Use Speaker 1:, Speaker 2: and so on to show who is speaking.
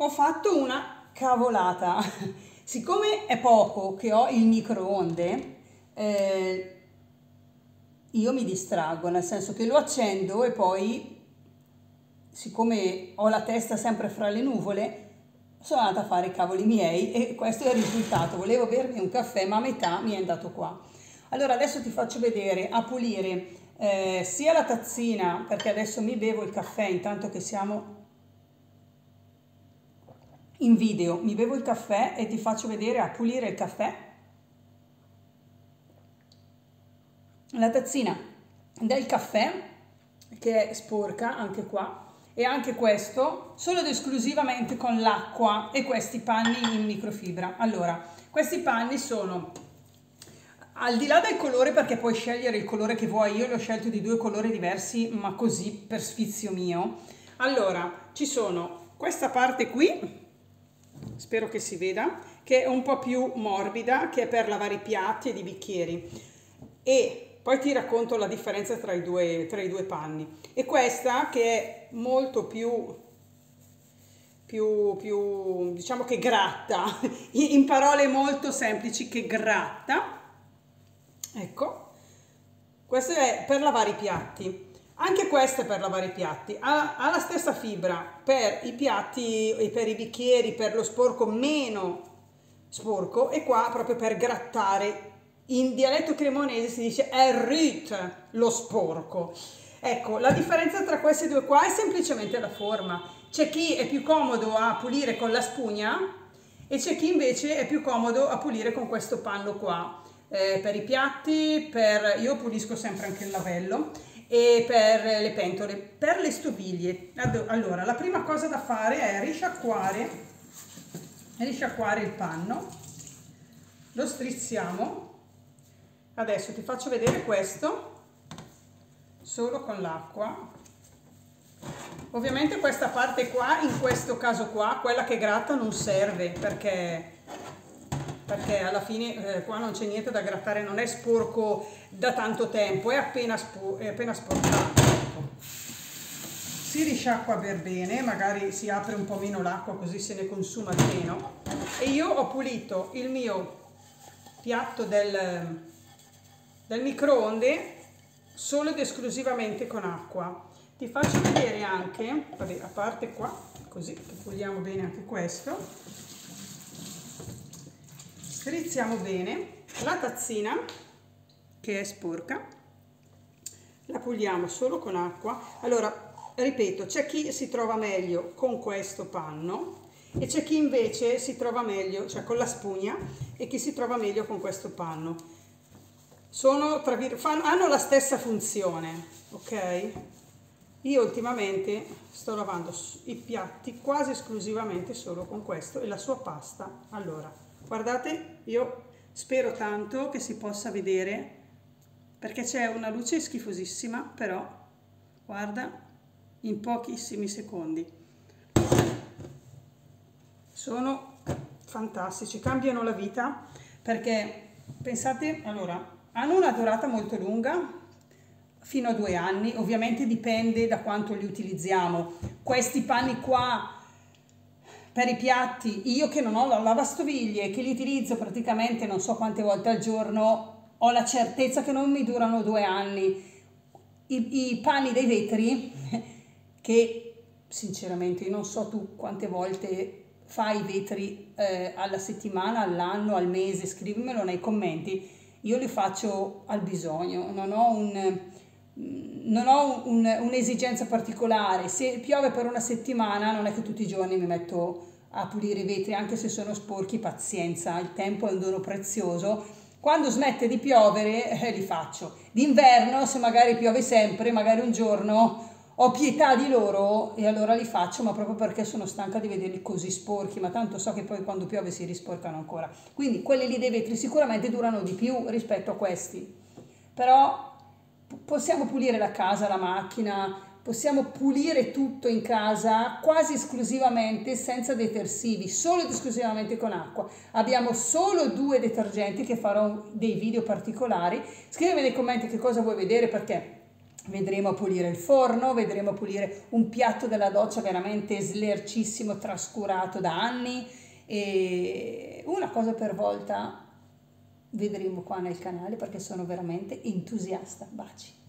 Speaker 1: Ho fatto una cavolata. Siccome è poco che ho il microonde, io mi distraggo, nel senso che lo accendo e poi, siccome ho la testa sempre fra le nuvole, sono andata a fare i cavoli miei e questo è il risultato. Volevo bermi un caffè, ma a metà mi è andato qua. Allora adesso ti faccio vedere a pulire sia la tazzina, perché adesso mi bevo il caffè intanto che siamo in video, mi bevo il caffè e ti faccio vedere a pulire il caffè, la tazzina del caffè che è sporca anche qua, e anche questo solo ed esclusivamente con l'acqua e questi panni in microfibra. Allora, questi panni sono, al di là del colore, perché puoi scegliere il colore che vuoi, io li ho scelto di 2 colori diversi, ma così per sfizio mio. Allora, ci sono questa parte qui, spero che si veda, che è un po' più morbida, che è per lavare i piatti ed i bicchieri, e poi ti racconto la differenza tra i due panni. E questa che è molto più diciamo che gratta, in parole molto semplici, che gratta. Ecco, questo è per lavare i piatti. Anche questa è per lavare i piatti, ha la stessa fibra per i piatti e per i bicchieri, per lo sporco meno sporco, e qua proprio per grattare. In dialetto cremonese si dice errit lo sporco. Ecco, la differenza tra questi due qua è semplicemente la forma. C'è chi è più comodo a pulire con la spugna e c'è chi invece è più comodo a pulire con questo panno qua. Per i piatti, io pulisco sempre anche il lavello, e per le pentole, per le stoviglie. Allora, la prima cosa da fare è risciacquare il panno, lo strizziamo. Adesso ti faccio vedere questo solo con l'acqua. Ovviamente questa parte qua, in questo caso qua, quella che gratta non serve, perché alla fine qua non c'è niente da grattare, non è sporco da tanto tempo, è appena sporcato. Ecco. Si risciacqua per bene, magari si apre un po' meno l'acqua così se ne consuma di meno. E io ho pulito il mio piatto del microonde solo ed esclusivamente con acqua. Ti faccio vedere anche, vabbè, a parte qua, così che puliamo bene anche questo. Strizziamo bene la tazzina che è sporca, la puliamo solo con acqua. Allora, ripeto, c'è chi si trova meglio con questo panno e c'è chi invece si trova meglio, cioè con la spugna, e chi si trova meglio con questo panno. Hanno la stessa funzione, ok? Io ultimamente sto lavando i piatti quasi esclusivamente solo con questo e la sua pasta. Allora, guardate, io spero tanto che si possa vedere, perché c'è una luce schifosissima, però guarda, in pochissimi secondi. Sono fantastici, cambiano la vita, perché pensate, allora, hanno una durata molto lunga, fino a 2 anni, ovviamente dipende da quanto li utilizziamo. Questi panni qua per i piatti, io che non ho la lavastoviglie, che li utilizzo praticamente non so quante volte al giorno, ho la certezza che non mi durano 2 anni. I panni dei vetri, che sinceramente io non so tu quante volte fai i vetri alla settimana, all'anno, al mese, scrivimelo nei commenti. Io li faccio al bisogno, non ho un'esigenza particolare. Se piove per una settimana non è che tutti i giorni mi metto a pulire i vetri, anche se sono sporchi, pazienza, il tempo è un dono prezioso. Quando smette di piovere li faccio. D'inverno, se magari piove sempre, magari un giorno ho pietà di loro e allora li faccio, ma proprio perché sono stanca di vederli così sporchi, ma tanto so che poi quando piove si risporcano ancora. Quindi quelli lì dei vetri sicuramente durano di più rispetto a questi, però possiamo pulire la casa, la macchina, possiamo pulire tutto in casa quasi esclusivamente senza detersivi, solo ed esclusivamente con acqua. Abbiamo solo 2 detergenti, che farò dei video particolari. Scrivimi nei commenti che cosa vuoi vedere, perché vedremo a pulire il forno, vedremo a pulire un piatto della doccia veramente slercissimo, trascurato da anni, e una cosa per volta vedremo qua nel canale perché sono veramente entusiasta. Baci.